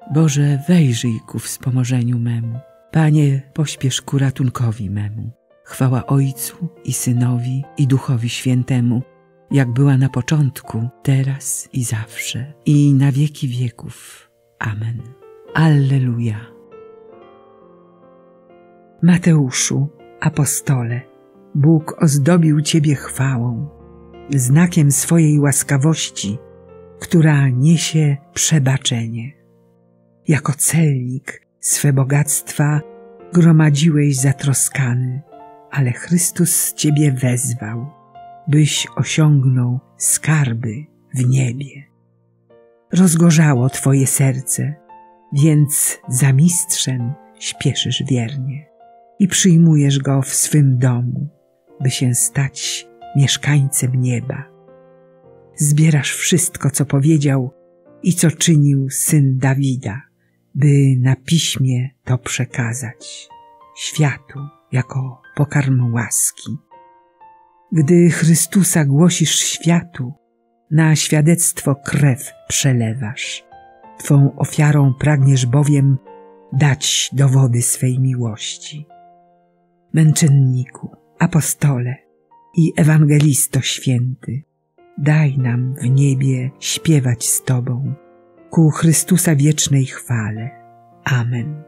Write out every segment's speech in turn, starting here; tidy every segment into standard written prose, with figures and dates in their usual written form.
Boże, wejrzyj ku wspomożeniu memu. Panie, pośpiesz ku ratunkowi memu. Chwała Ojcu i Synowi i Duchowi Świętemu, jak była na początku, teraz i zawsze, i na wieki wieków. Amen. Alleluja. Mateuszu, apostole, Bóg ozdobił Ciebie chwałą, znakiem swojej łaskawości, która niesie przebaczenie. Jako celnik swe bogactwa gromadziłeś zatroskany, ale Chrystus Ciebie wezwał, byś osiągnął skarby w niebie. Rozgorzało Twoje serce, więc za mistrzem śpieszysz wiernie i przyjmujesz go w swym domu, by się stać mieszkańcem nieba. Zbierasz wszystko, co powiedział i co czynił syn Dawida, by na piśmie to przekazać światu jako pokarm łaski. Gdy Chrystusa głosisz światu, na świadectwo krew przelewasz. Twą ofiarą pragniesz bowiem dać dowody swej miłości. Męczenniku, apostole i ewangelisto święty, daj nam w niebie śpiewać z Tobą ku Chrystusa wiecznej chwale. Amen.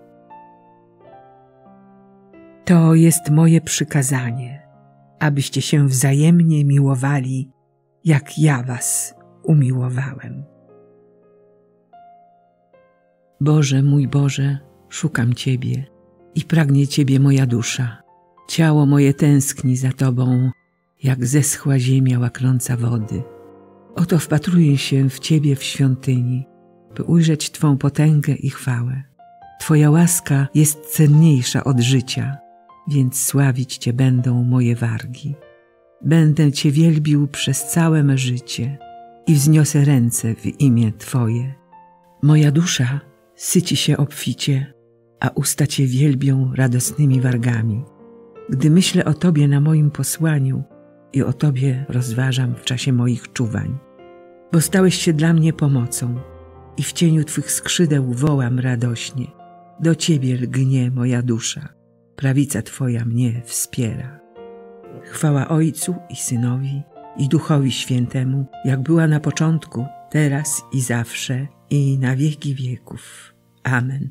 To jest moje przykazanie, abyście się wzajemnie miłowali, jak ja was umiłowałem. Boże, mój Boże, szukam Ciebie i pragnie Ciebie moja dusza. Ciało moje tęskni za Tobą, jak zeschła ziemia łaknąca wody. Oto wpatruję się w Ciebie w świątyni, by ujrzeć Twą potęgę i chwałę. Twoja łaska jest cenniejsza od życia, więc sławić Cię będą moje wargi. Będę Cię wielbił przez całe me życie i wzniosę ręce w imię Twoje. Moja dusza syci się obficie, a usta Cię wielbią radosnymi wargami. Gdy myślę o Tobie na moim posłaniu i o Tobie rozważam w czasie moich czuwań. Bo stałeś się dla mnie pomocą i w cieniu Twych skrzydeł wołam radośnie. Do Ciebie lgnie moja dusza, prawica Twoja mnie wspiera. Chwała Ojcu i Synowi i Duchowi Świętemu, jak była na początku, teraz i zawsze, i na wieki wieków. Amen.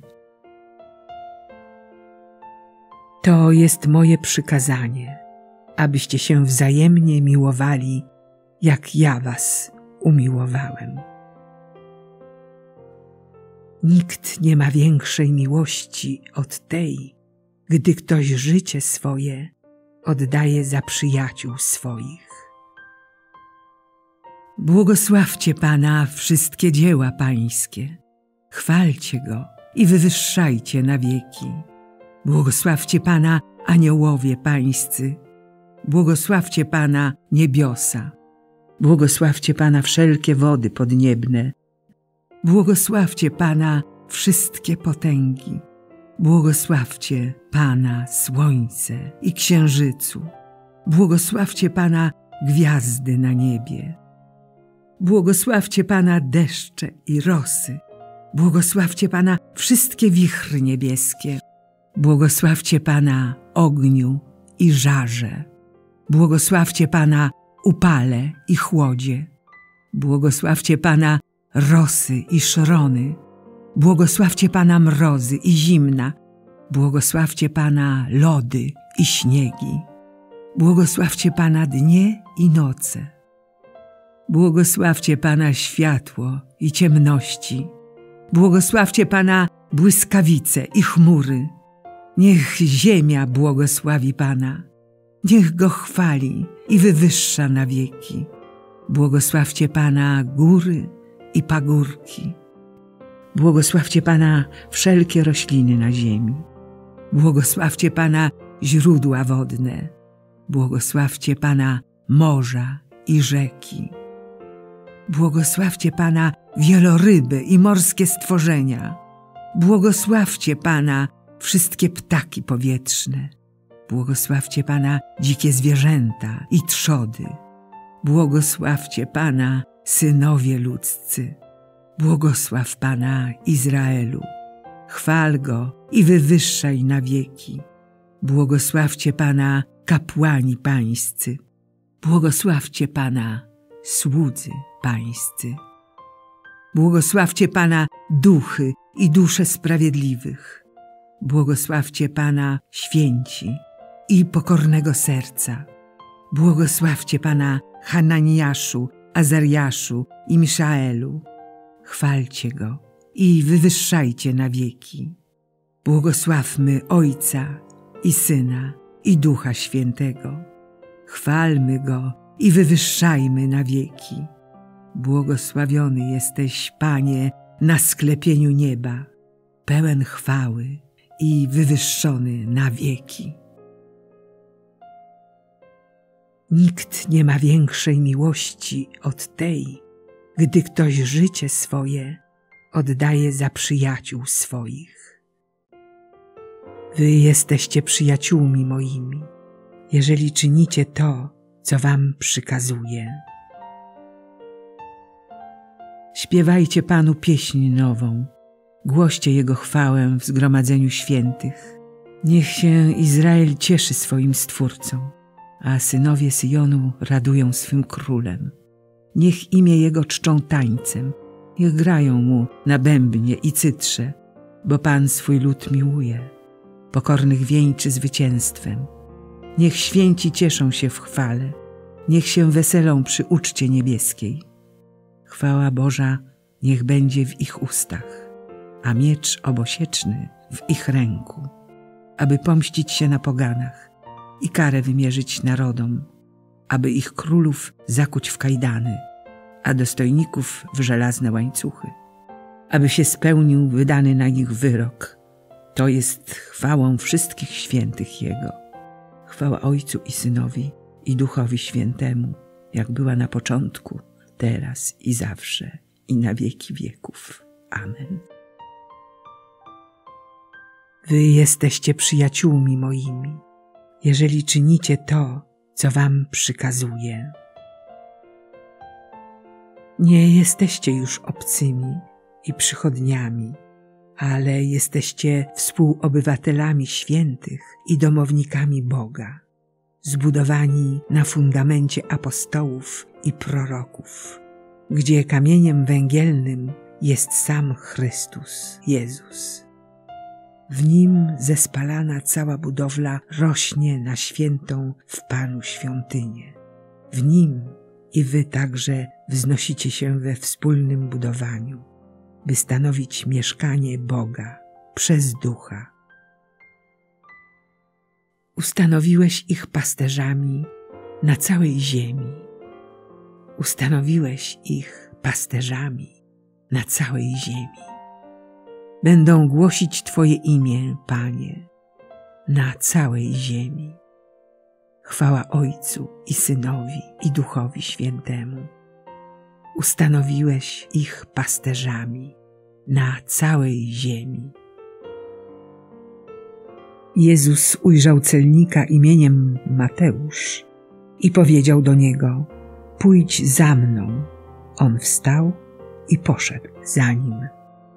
To jest moje przykazanie, abyście się wzajemnie miłowali, jak ja was umiłowałem. Nikt nie ma większej miłości od tej, gdy ktoś życie swoje oddaje za przyjaciół swoich. Błogosławcie Pana wszystkie dzieła Pańskie, chwalcie Go i wywyższajcie na wieki. Błogosławcie Pana aniołowie Pańscy, błogosławcie Pana niebiosa, błogosławcie Pana wszelkie wody podniebne, błogosławcie Pana wszystkie potęgi, błogosławcie Pana słońce i księżycu, błogosławcie Pana gwiazdy na niebie, błogosławcie Pana deszcze i rosy, błogosławcie Pana wszystkie wichry niebieskie, błogosławcie Pana ogniu i żarze, błogosławcie Pana upale i chłodzie, błogosławcie Pana rosy i szrony, błogosławcie Pana mrozy i zimna, błogosławcie Pana lody i śniegi, błogosławcie Pana dnie i noce, błogosławcie Pana światło i ciemności, błogosławcie Pana błyskawice i chmury. Niech ziemia błogosławi Pana, niech Go chwali i wywyższa na wieki. Błogosławcie Pana góry i pagórki. Błogosławcie Pana wszelkie rośliny na ziemi. Błogosławcie Pana źródła wodne. Błogosławcie Pana morza i rzeki. Błogosławcie Pana wieloryby i morskie stworzenia. Błogosławcie Pana wszystkie ptaki powietrzne. Błogosławcie Pana dzikie zwierzęta i trzody. Błogosławcie Pana synowie ludzcy. Błogosław Pana Izraelu, chwal Go i wywyższaj na wieki. Błogosławcie Pana kapłani pańscy, błogosławcie Pana słudzy pańscy. Błogosławcie Pana duchy i dusze sprawiedliwych. Błogosławcie Pana święci i pokornego serca. Błogosławcie Pana Hananiaszu, Azariaszu i Miszaelu. Chwalcie Go i wywyższajcie na wieki. Błogosławmy Ojca i Syna i Ducha Świętego. Chwalmy Go i wywyższajmy na wieki. Błogosławiony jesteś, Panie, na sklepieniu nieba, pełen chwały i wywyższony na wieki. Nikt nie ma większej miłości od tej, gdy ktoś życie swoje oddaje za przyjaciół swoich. Wy jesteście przyjaciółmi moimi, jeżeli czynicie to, co wam przykazuję. Śpiewajcie Panu pieśń nową, głoście Jego chwałę w zgromadzeniu świętych. Niech się Izrael cieszy swoim Stwórcą, a synowie Syjonu radują swym królem. Niech imię Jego czczą tańcem, niech grają Mu na bębnie i cytrze, bo Pan swój lud miłuje, pokornych wieńczy zwycięstwem. Niech święci cieszą się w chwale, niech się weselą przy uczcie niebieskiej. Chwała Boża niech będzie w ich ustach, a miecz obosieczny w ich ręku, aby pomścić się na poganach i karę wymierzyć narodom, aby ich królów zakuć w kajdany, a dostojników w żelazne łańcuchy, aby się spełnił wydany na nich wyrok. To jest chwałą wszystkich świętych Jego. Chwała Ojcu i Synowi i Duchowi Świętemu, jak była na początku, teraz i zawsze, i na wieki wieków. Amen. Wy jesteście przyjaciółmi moimi, jeżeli czynicie to, co wam przykazuję. Nie jesteście już obcymi i przychodniami, ale jesteście współobywatelami świętych i domownikami Boga, zbudowani na fundamencie apostołów i proroków, gdzie kamieniem węgielnym jest sam Chrystus, Jezus. W Nim zespalana cała budowla rośnie na świętą w Panu świątynię. W Nim i wy także wznosicie się we wspólnym budowaniu, by stanowić mieszkanie Boga przez Ducha. Ustanowiłeś ich pasterzami na całej ziemi. Ustanowiłeś ich pasterzami na całej ziemi. Będą głosić Twoje imię, Panie, na całej ziemi. Chwała Ojcu i Synowi i Duchowi Świętemu. Ustanowiłeś ich pasterzami na całej ziemi. Jezus ujrzał celnika imieniem Mateusz i powiedział do niego: pójdź za mną. On wstał i poszedł za nim.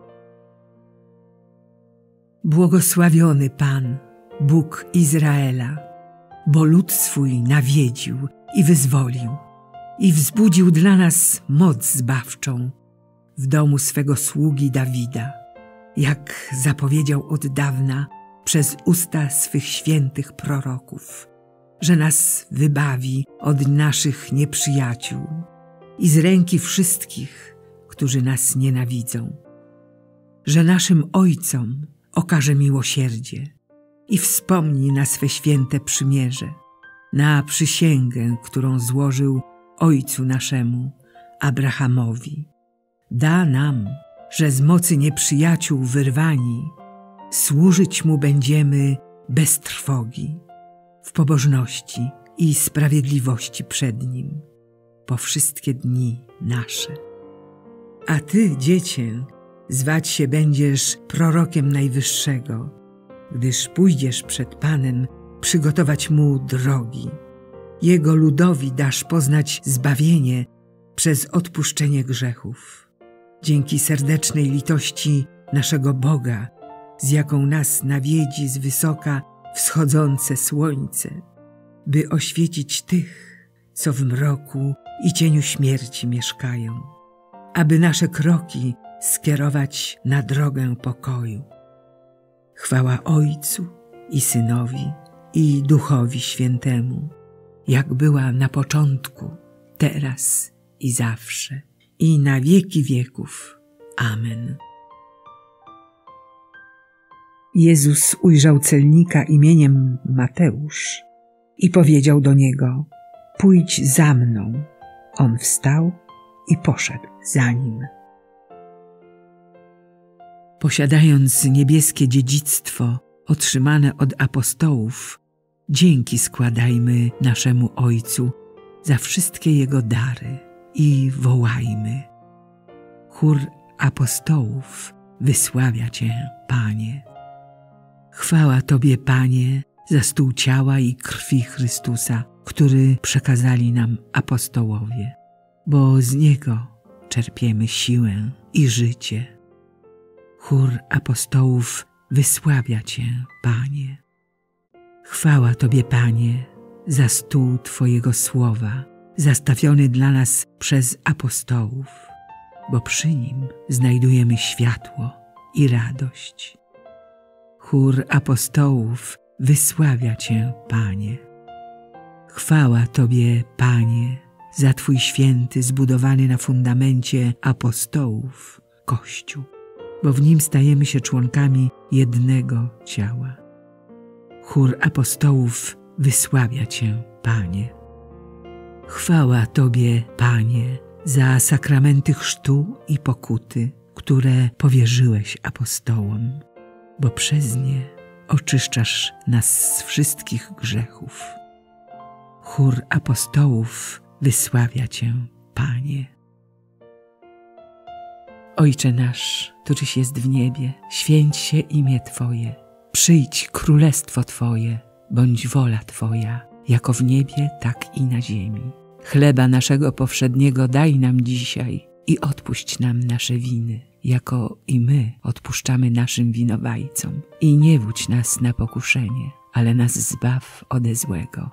Błogosławiony Pan, Bóg Izraela, bo lud swój nawiedził i wyzwolił i wzbudził dla nas moc zbawczą w domu swego sługi Dawida, jak zapowiedział od dawna przez usta swych świętych proroków, że nas wybawi od naszych nieprzyjaciół i z ręki wszystkich, którzy nas nienawidzą, że naszym ojcom okaże miłosierdzie i wspomni na swe święte przymierze, na przysięgę, którą złożył ojcu naszemu, Abrahamowi. Da nam, że z mocy nieprzyjaciół wyrwani, służyć Mu będziemy bez trwogi, w pobożności i sprawiedliwości przed Nim, po wszystkie dni nasze. A Ty, Dziecię, zwać się będziesz prorokiem Najwyższego, gdyż pójdziesz przed Panem przygotować Mu drogi. Jego ludowi dasz poznać zbawienie przez odpuszczenie grzechów dzięki serdecznej litości naszego Boga, z jaką nas nawiedzi z wysoka wschodzące słońce, by oświecić tych, co w mroku i cieniu śmierci mieszkają, aby nasze kroki skierować na drogę pokoju. Chwała Ojcu i Synowi i Duchowi Świętemu, jak była na początku, teraz i zawsze, i na wieki wieków. Amen. Jezus ujrzał celnika imieniem Mateusz i powiedział do niego: pójdź za mną. On wstał i poszedł za nim. Posiadając niebieskie dziedzictwo otrzymane od apostołów, dzięki składajmy naszemu Ojcu za wszystkie Jego dary i wołajmy: chór apostołów wysławia Cię, Panie. Chwała Tobie, Panie, za stół ciała i krwi Chrystusa, który przekazali nam apostołowie, bo z Niego czerpiemy siłę i życie. Chór apostołów wysławia Cię, Panie. Chwała Tobie, Panie, za stół Twojego słowa, zastawiony dla nas przez apostołów, bo przy nim znajdujemy światło i radość. Chór apostołów wysławia Cię, Panie. Chwała Tobie, Panie, za Twój święty, zbudowany na fundamencie apostołów Kościół, bo w nim stajemy się członkami jednego ciała. Chór apostołów wysławia Cię, Panie. Chwała Tobie, Panie, za sakramenty chrztu i pokuty, które powierzyłeś apostołom, bo przez nie oczyszczasz nas z wszystkich grzechów. Chór apostołów wysławia Cię, Panie. Ojcze nasz, któryś jest w niebie, święć się imię Twoje. Przyjdź królestwo Twoje, bądź wola Twoja, jako w niebie, tak i na ziemi. Chleba naszego powszedniego daj nam dzisiaj i odpuść nam nasze winy, jako i my odpuszczamy naszym winowajcom. I nie wódź nas na pokuszenie, ale nas zbaw ode złego.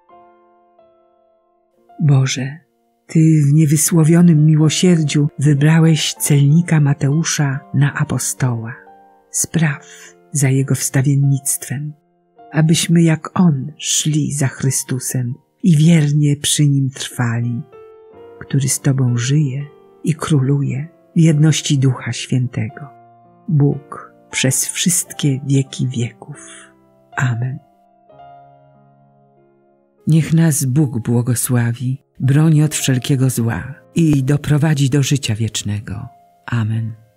Boże, Ty w niewysłowionym miłosierdziu wybrałeś celnika Mateusza na apostoła. Spraw za jego wstawiennictwem, abyśmy jak on szli za Chrystusem i wiernie przy Nim trwali, który z Tobą żyje i króluje w jedności Ducha Świętego, Bóg przez wszystkie wieki wieków. Amen. Niech nas Bóg błogosławi, broni od wszelkiego zła i doprowadzi do życia wiecznego. Amen.